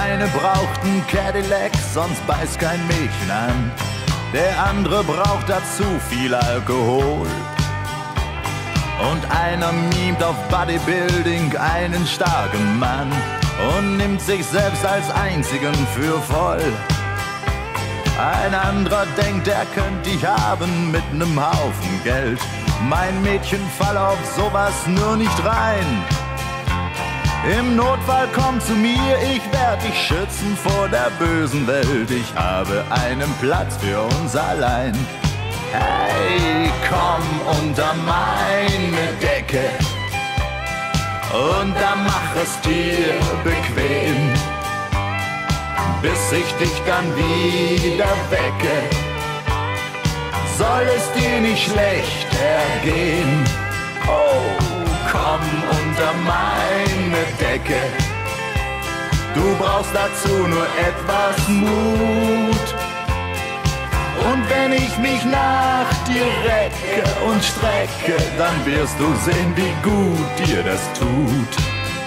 eine braucht einen Cadillac, sonst beißt kein Mädchen an. Der andere braucht dazu viel Alkohol. Und einer mimt auf Bodybuilding einen starken Mann und nimmt sich selbst als einzigen für voll. Ein anderer denkt, er könnte dich haben mit nem Haufen Geld. Mein Mädchen, fall auf sowas nur nicht rein. Im Notfall komm zu mir, ich werd dich schützen vor der bösen Welt. Ich habe einen Platz für uns allein. Hey, komm unter meine Decke und dann mach es dir bequem, bis ich dich dann wieder wecke. Soll es dir nicht schlecht ergehen? Oh, komm unter meine Decke. Du brauchst dazu nur etwas Mut. Und wenn ich mich nach dir recke und strecke, dann wirst du sehen, wie gut dir das tut.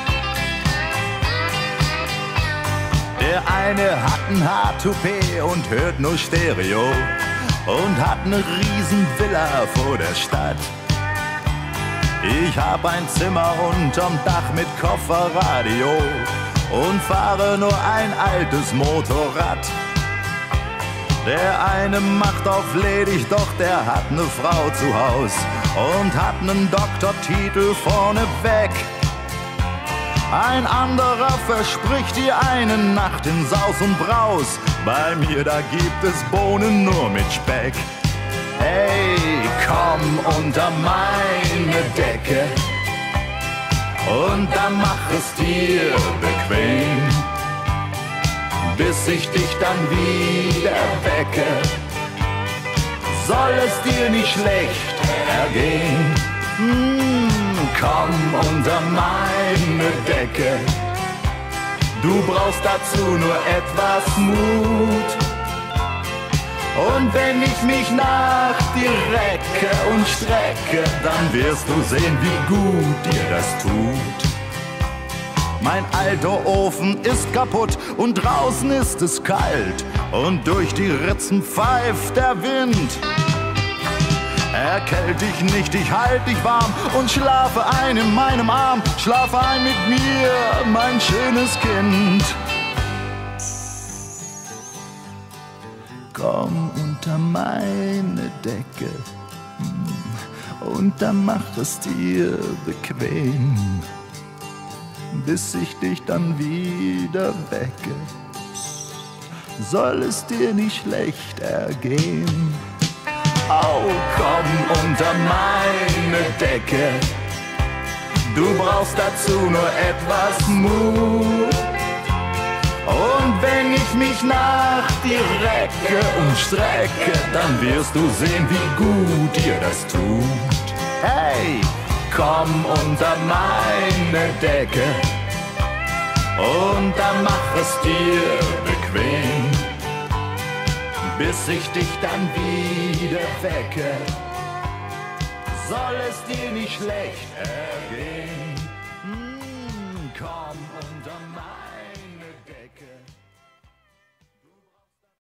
Der eine hat ein Haartoupet und hört nur Stereo und hat ne Riesenvilla vor der Stadt. Ich hab ein Zimmer unterm Dach mit Kofferradio und fahre nur ein altes Motorrad. Der eine macht auf ledig, doch der hat ne Frau zu Haus und hat nen Doktortitel vorneweg. Ein anderer verspricht dir eine Nacht in Saus und Braus. Bei mir, da gibt es Bohnen nur mit Speck. Hey, komm unter meine Decke und dann mach es dir bequem, bis ich dich dann wieder wecke. Soll es dir nicht schlecht ergehen? Komm unter meine Decke. Du brauchst dazu nur etwas Mut. Und wenn ich mich nach dir recke und strecke, dann wirst du sehen, wie gut dir das tut. Mein alter Ofen ist kaputt und draußen ist es kalt und durch die Ritzen pfeift der Wind. Erkält dich nicht, ich halt dich warm und schlafe ein in meinem Arm. Schlafe ein mit mir, mein schönes Kind. Komm unter meine Decke und dann mach es dir bequem, bis ich dich dann wieder wecke. Soll es dir nicht schlecht ergehen? Oh, komm unter meine Decke. Du brauchst dazu nur etwas Mut. Und wenn ich mich nach dir recke und strecke, dann wirst du sehen, wie gut dir das tut. Hey, komm unter meine Decke und dann mach es dir bequem, bis ich dich dann wieder wecke. Soll es dir nicht schlecht ergehen?